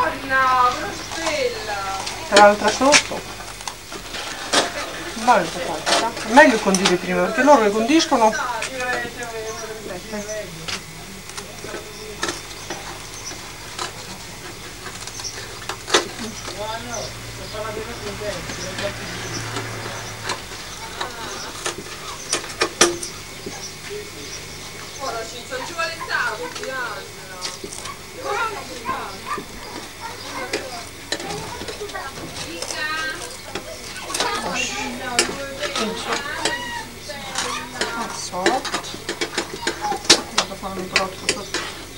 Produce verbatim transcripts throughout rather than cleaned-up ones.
Anna, una stella! Tra l'altra sotto. Vale, è meglio condire prima perché loro le condiscono. Ora ci vuole tanto, Sotto. Devo fare un brotto sotto.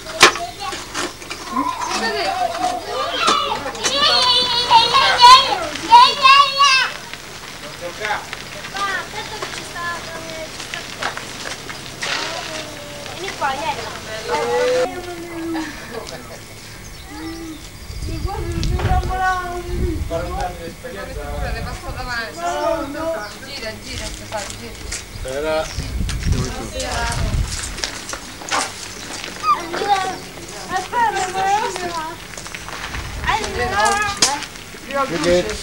Vieni qua, vieni. le passo davanti. Gira, gira, gira. Era... Perché?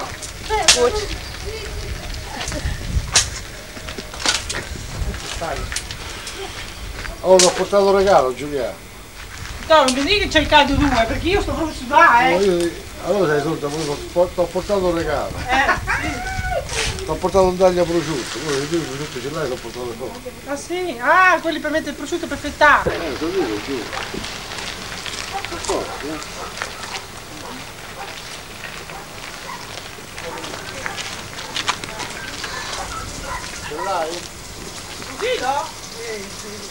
Oh, l'ho portato un regalo, Giulia. No, non mi dici che c'è il caldo due, perché io sto proprio sudare, eh. No, io, allora sei sorda, ti ho portato un regalo. Eh, Ti ho portato un taglio prosciutto, poi tu il prosciutto ce l'hai, ti ho portato fuori. ah sì? Ah, quelli per mettere il prosciutto per fettare. Eh, te lo dico, giù. Per forza, eh. Ce l'hai? Sì, no? Eh, sì.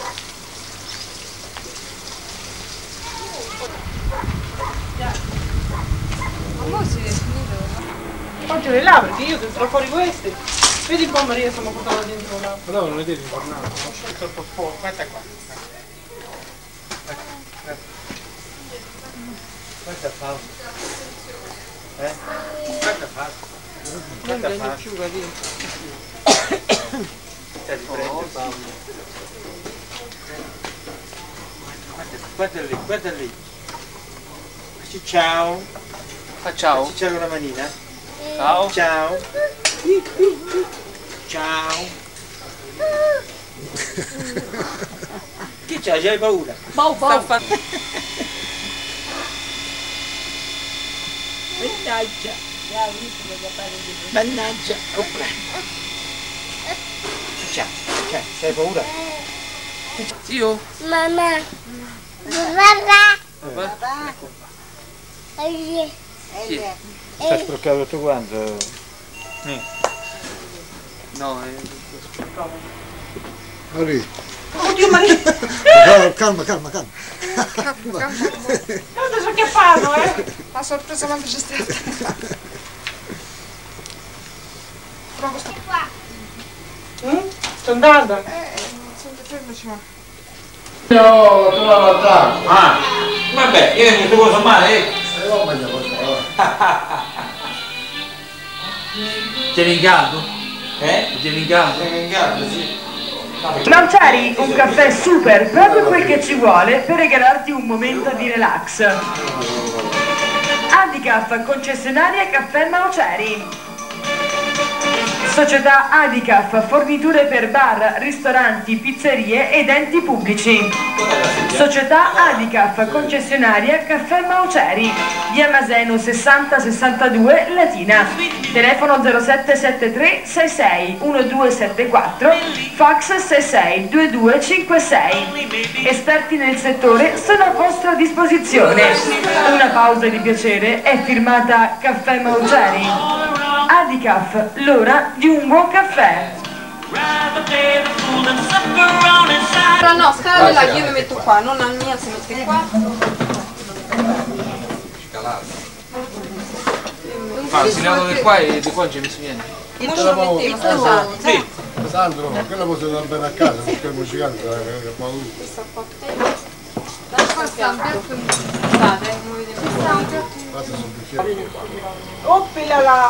Ma mo si è finito? Oggi le là perché io devo tirare fuori queste. Vedi un po' Maria stiamo portando dentro là. Però non vedete il fornato, no? È troppo sporco, guarda qua. Quanto fa? Eh? Quanto fa? Non prendi più, capito? Stai riprendendo. Guarda lì, guarda lì. Ciao. Fa ciao. C'è una manina. Ciao. Ciao. Ciao. Che c'hai? C'hai paura? Bau, bau. Mannaggia. Mannaggia. Opla. Ciao. Ciao. C'hai paura? Zio. Mamma. Papà. Papà. Ehi. Sì. Sta sporcato tutto quanto. No, è... Maria. Oddio Maria! Calma, calma, calma. Guarda ciò che fanno, eh! La sorpresa quando c'è stata. Provo sto... Mm? Sto andando? Eh, senti, fermaci ma... Io tu l'attacco. Ah, vabbè, io non ti posso male, eh. E non voglio portare. Tieni in caldo? Eh? Tieni in caldo? in caldo, sì. Mauceri, un caffè super, proprio quel che ci vuole per regalarti un momento di relax. Handicap, concessionaria Caffè Mauceri. Società Handicap, forniture per bar, ristoranti, pizzerie ed enti pubblici. Società Handicap, concessionaria Caffè Mauceri. Via Maseno sessanta sessantadue Latina. Telefono zero sette sette tre sei sei uno due sette quattro, fax sei sei due due cinque sei. Esperti nel settore sono a vostra disposizione. Una pausa di piacere è firmata Caffè Mauceri. Handicap, l'ora di un buon caffè. Però no, scaravella che io mi metto qua, non la mia si mette qua. Ah, si levano di qua e di qua non ci messo niente. Il tuo lo mettevo, sta Sì. Sandro, quella cosa da bene a casa, perché il musicante è paura. Questa qua a te. Da qua sta un piatto di... State, non vedete. Sta un piatto di... Basta sul bicchiere. Oppila là!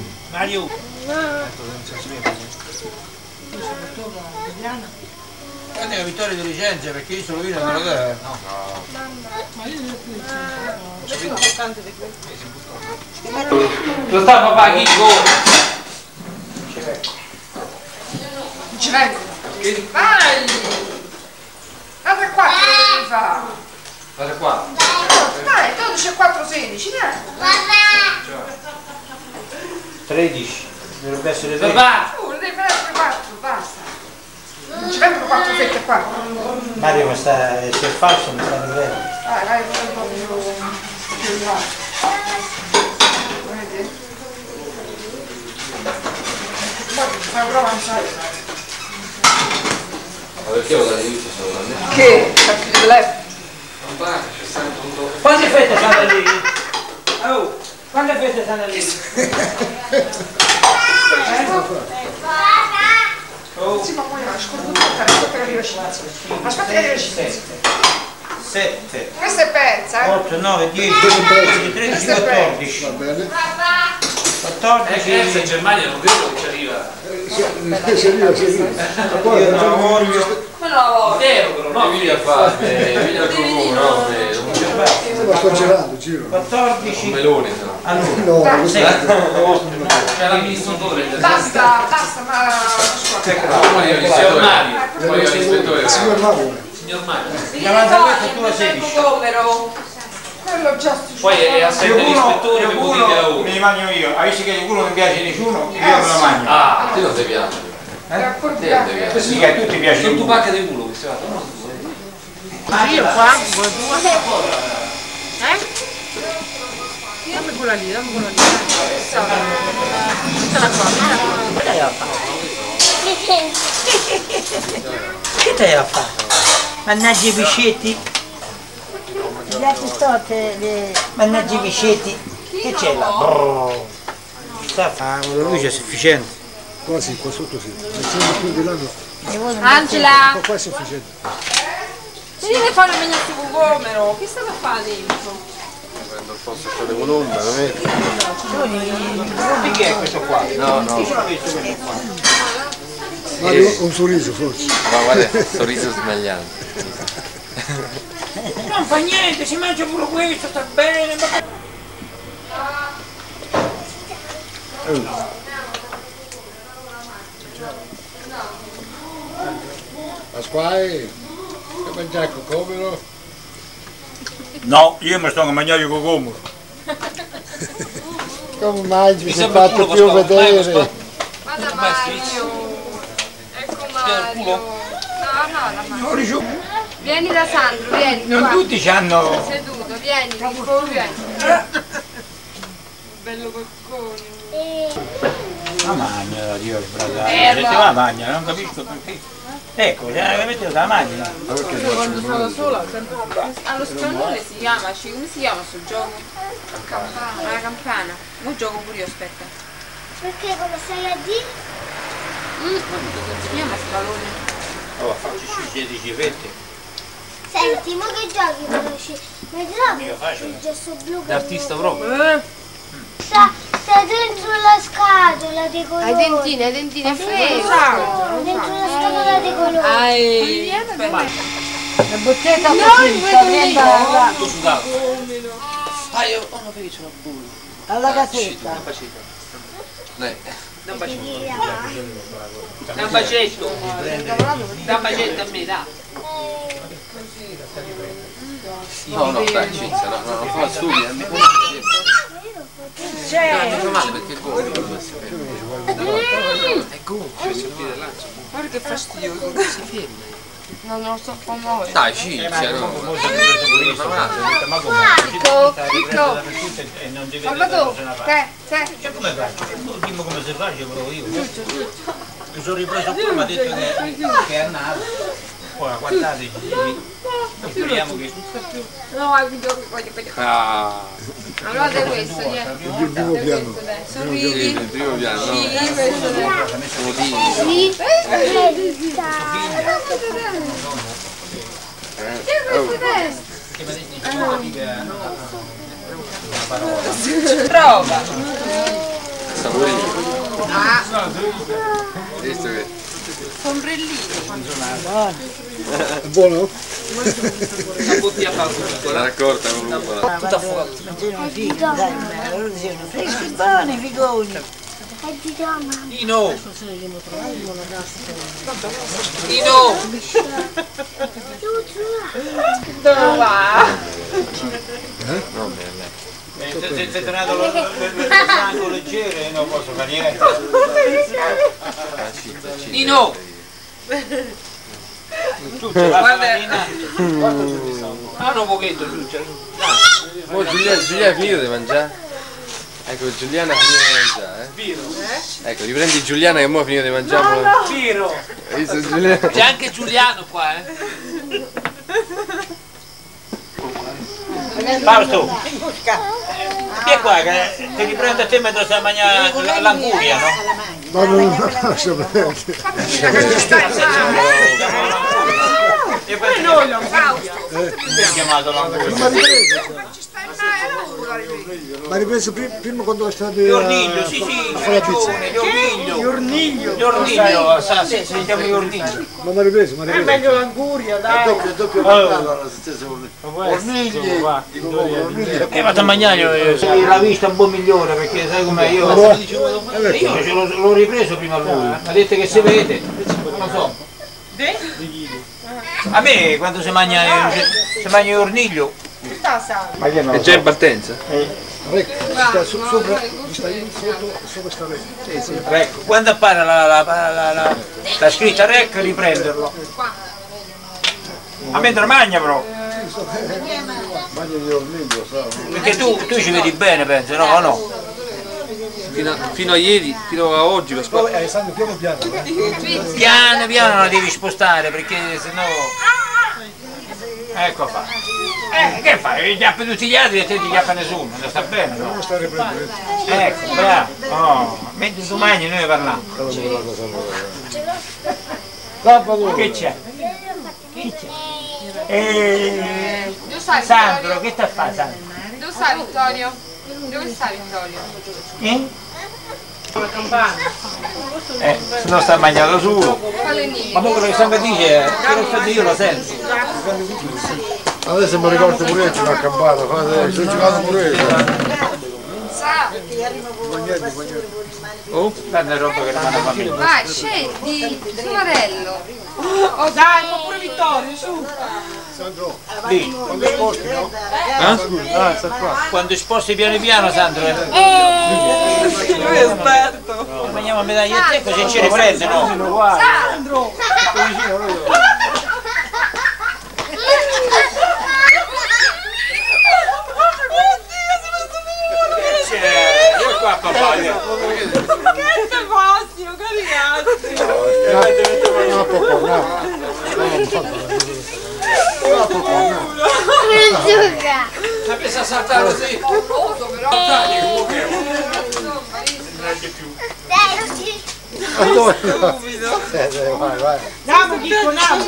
Mario. Guarda che vittoria di licenza perché io solo vino non lo deve. No. Ma io non sono importante di questo. Lo sta papà Chico? Non ci vengo. Vai! Guarda qua che devi fare. Guarda qua. Dai, dodici e quattro, sedici, dai. tredici. Dovrebbe essere tredici. Papà! Tu, devi fare quattro, basta. Non ci vengono quattro fette qua. Mario ma sta, se è falso mi sta vero. Vai, vai, fai un po' più più in là. Vedi? Fai prova a mangiare. Ma perché ho dato io solo da me? Che? Perché di telefono? Quante fette stanno lì? Oh, quante fette stanno lì? Oh. Sì, ma poi la scordo tutta, aspetta che arriva Cinzia. Aspetta che arriva Cinzia. sette. Questa è persa, eh? otto, nove, dieci, dodici, tredici, quattordici. Va bene. quattordici. Eh, in Germania non credo che ci arriva. Si arriva, si arriva. Ma poi Io non facciamo- voglio. Ma no, Vero però, no, vieni a fare, vieni al comune, no, Stiamo congelando, giro. quattordici. un melone, no. Allora, No, questo C'è l'amministratore. basta, basta, ma... Poi io il signor Mario, poi io l'ispettore. signor Mario. Signor Mario. davanti tu a sedici. Quello già Poi è assente l'ispettore che può dire a uno. me li mangio io. Ha visto che uno non piace nessuno, io me lo mangio. Ah, a te non ti piace. è ancora Te non ti piace. Sì, che a tutti piace Sono il tu culo. pacca di culo che si va. Ma io qua, vuoi due? Eh? Dammi quella lì, dammi quella lì. Mettila qua, mettila qua. Che te l'ha fatto? Che te l'ha fatto? Mannaggia i piscetti. Gli altri stotte, le... Mannaggia i piscetti. Che c'è là? Brrr. Sta fa una luce sufficiente. Qua sì, qua sotto sì. Essendo più di là no. Angela, Qua qua è sufficiente. vieni a fare il megnativo vomero, che stai a fare dentro? Prendo il posto che fate un'onda, non è? Di chi è questo qua? No, no. Io sono visto questo qua. Mario, un sorriso forse. Ma guarda, sorriso sbagliato. Non fa niente, si mangia pure questo, sta bene. Ma... Pasquale, che mangiare il cocomero? No, io mi sto a mangiare il cocomero. Come mangi? Mi Mi sei sembra fatto culo, più Pasquale, vedere. Pasquale. Guarda Mario, ecco Mario. No, no, la Mario. Vieni da Sandro, vieni Non qua. tutti hanno. Seduto, vieni, vieni. Bello coccone. La magna, Dio, il bracciale. Se te la magna, non capisco perché. Ecco, avete la magna. Quando sono da sola, sempre un po'. Allo spagnolo si chiama, ci- come si chiama sto gioco? Campana. La campana. Mo gioco pure io, aspetta. Perché come stai a dire? Mm. Come si chiama spalone? Oh, faccio sedici fette. Senti, ma che giochi conosci? Mi trovi Io faccio. il gesso blu che L'artista devo- proprio. Sta, sta dentro la scatola di colori. Hai dentine, hai dentine fresche. No, dentro la scatola di colori. Ai. Aspetta. La botteca No, così, il sta vedo dentro io. alla, Tutto sudato. Ah, io ho una felice una bulla. alla casetta. Non facete. Lei. Da un bacetto. Da un bacetto. Da un bacetto a me, dai. No, no, dai, Cinzia, no, no, non fa studi, a me. No, mi fa male perché è gonfio. È gonfio, si vede là. Guarda che fastidio, si ferma. No, non lo so muovere. Dai, Cinzia, no. Picco, picco. Salvatore, te, te. Cioè come faccio? Dimmi come si fa, ci provo io. Mi sono ripreso qua, mi ha detto che, che è andato. Ora guardate, speriamo che. No, voglio, voglio, voglio. Ah, Allora dai questo, vieni. Il primo piano. Sorridi. il primo piano, no? Sì, questo dai. Scomodini. Sì, Che questo testa? Che mi ha detto che non dica una parola. Prova. Saporino. Ah, Visto che Sombrellini. È buono? Una bottiglia piccola. Raccolta con Tutta fuori. Freschi buoni, figoni. Nino! Nino! Dove va? Eh, se se- se è tornato lo- lo- lo- lo sangue leggero non posso fare niente. Nino! Guarda, Ah, un pochetto, Giulia. Oh, Giuliana, Giuliana ha finito di mangiare? Ecco, Giuliana ha finito di mangiare, eh? Ecco, riprendi Giuliana che ora ha finito di mangiare. Piro! Hai visto Giuliana? C'è anche Giuliano qua, eh? Fausto, vieni qua che ti riprendo a te mentre stai a mangiare l'anguria, no? Ma non lascia perdere. E poi noi mi ha chiamato l'anguria. Ma ripreso, ma ripreso prima, prima quando è stato Gli orniglio, sì sì, c'è ragione, gli orniglio. Gli orniglio. Gli orniglio, sa, si si chiama gli orniglio. ma mi ha ripreso, ma ha ripreso. meglio l'anguria, dai! Doppio, doppio allora, la stessa ornigli. Ornigli. E vado a mangiare, eh, la vista è un po' migliore perché sai com'è io. Io ce l'ho l'ho ripreso prima a lui, mi ha detto che si vede, non lo so. A me quando si mangia, si mangia l'orniglio. È già in partenza? Ecco, sta su- sopra, sta lì sotto, sopra sta rete. Ecco, quando appare la, la, la, la, la, la scritta rec riprenderlo. A mentre mangia però, Bagno di orniglio, sa. perché tu, tu ci vedi bene penso, no o no? Fino a, fino a ieri, fino a oggi, Pasquale. Eh, stanno piano piano. eh. Piano piano la devi spostare perché sennò. Ecco fa. Eh, che fai? Gli chiappi tutti gli altri e te ti chiappa nessuno, non sta bene, no? Come sta a riprendere? Ecco, bravo. Oh, mentre tu mangi noi parliamo. Che c'è? Che c'è? Eh, Dove sta Sandro, Vittorio? che sta a fare Sandro? Dove sta Vittorio? Dove sta Vittorio? Eh? Eh, se no sta mangiando solo. Quale nido? Ma quello che sempre dice, che lo sto io lo sento. Adesso mi ricordo pure io una campana, fate, sto giocando pure io. Sa. Oh, Tanta roba che rimane a famiglia. Vai, scendi. Sumarello. Oh dai, ma pure Vittorio, su! Lì, Quando sposti, no? eh? Ah, sta qua. quando sposti piano piano Sandro, eh, Lui è esperto! mangiamo a metà io e te così ci riprende, no? Sandro! C'è, io qua papà, io. Che fastidio, caricati! No, poco, no. No, poco, no. Ma pensa a saltare così? Ma dove? Eh, dai, vai, vai. Andiamo, Chico, andiamo!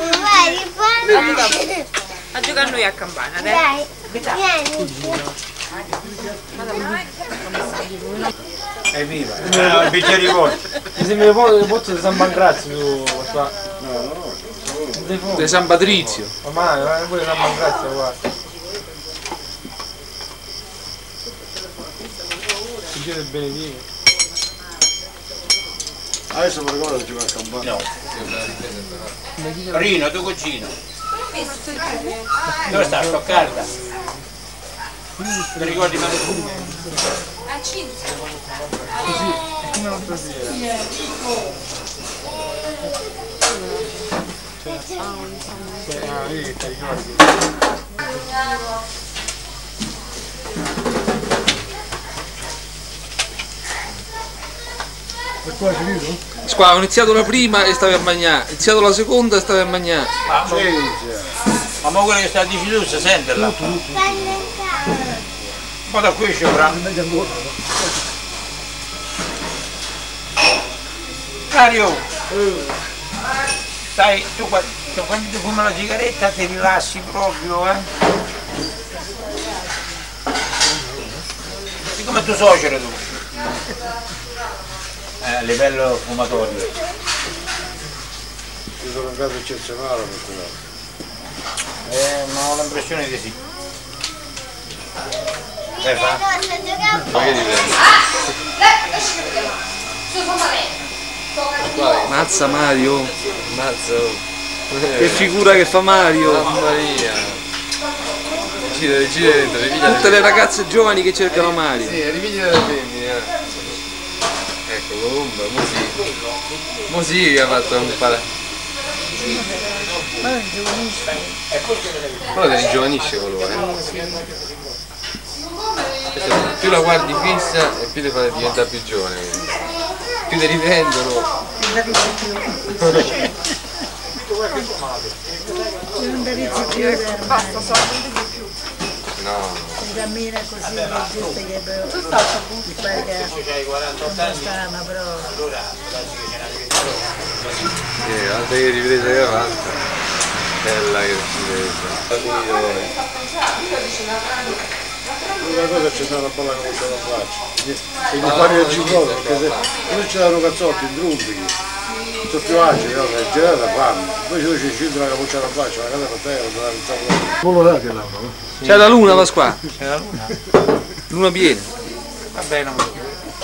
A giocare noi a campana, dai. Dai, vieni. Evviva, eh, il bicchiere di vodka. Mi sembra le pozze di San Pancrazio qua. Di San Patrizio. Ma pure San Pancrazio qua. Figlio del Benedino. Adesso mi ricordo di giocare a campana. No. Rino, tuo cugino. Dove sta? Sto carta. Ti ricordi male tu? A Cinzia. Ah, lì, ti ricordi. E qua è finito? Qua ho iniziato la prima e stavi a mangiare, ho iniziato la seconda e stavi a mangiare. Ma, ma, ma quello che sta a dire tu, si sente là? Ma da qui ci avrà. Mario, sai, tu qua- tu quando ti fumi la sigaretta ti rilassi proprio, eh? Siccome tu suocero tu. Eh, a livello fumatorio. Ci sono un caso eccezionale per quello. Eh, ma ho l'impressione di sì. Dai, fa. Ma che dipende? Mazza Mario, Mazza, oh. che figura che fa Mario. Mamma mia. Gira, gira dentro, ripiglia. Tutte le ragazze giovani che cercano Mario. Sì, ripiglia delle femmine. Eh. Ecco, Colomba, mo sì. Mo sì che ha fatto un pala. Quello ti ringiovanisce quello, eh. Più la guardi fissa e più ti fa diventare più giovane. Più ti riprendono. Basta, so, non devi più. No. Cammina così, giusto che ti pare che non strana, però. Sì, guarda che ripresa che ha fatto. Bella che ripresa. Una cosa c'è stata una bella comincia da faccia. E gli fare il giglioso, perché se non c'erano cazzotti, indrumbichi, sono più agili, no? È girata fanno. Poi tu ci scendi una capoccia da faccia, la casa per terra, non la pensavo. Non lo date là, no? C'è la luna, Pasqua. C'è la luna? Luna piena. Va bene, non lo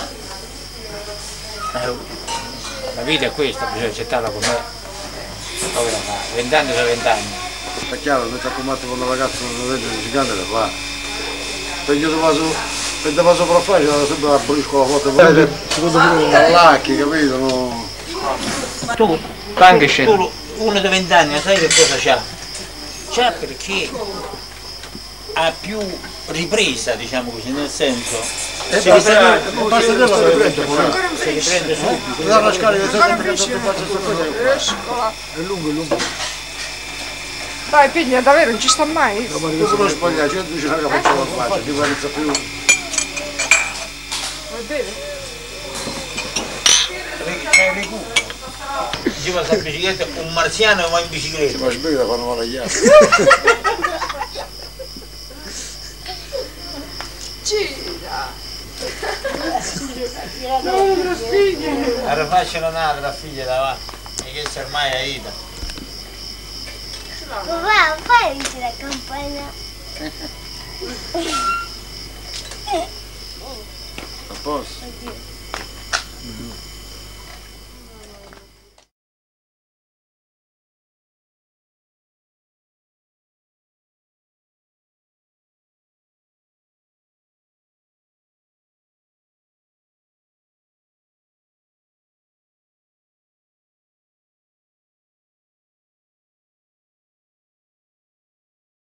so. La vita è questa, bisogna accettarla com'è. Povera fa, vent'anni sono vent'anni. È chiaro, noi stiamo combattere con una ragazza non vedete gigante da fa. Per io passo, per te passo per fare, c'era sempre la briscola la foto, secondo me un lacchi, capito? No. Tu, Anche scena. tu, uno di vent'anni, sai che cosa c'ha? C'ha perché ha più ripresa, diciamo così, nel senso. E basta che non basta che lo riprende, si riprende subito. dà una scarica sempre che sotto faccia sta cosa. È lungo, è lungo. Dai, piglia, davvero, non ci sta mai? Dopo non sbagliare, c'è dice una capoccia da faccia, ti guarda più. Vuoi bere? C'è il recupero. Diceva sta bicicletta, un marziano va in bicicletta. Ma sbiglia fanno male agli altri. Gira! Allora facciano nata la figlia davanti, e che c'è ormai a Ida. Papà, fai la campana. A posto.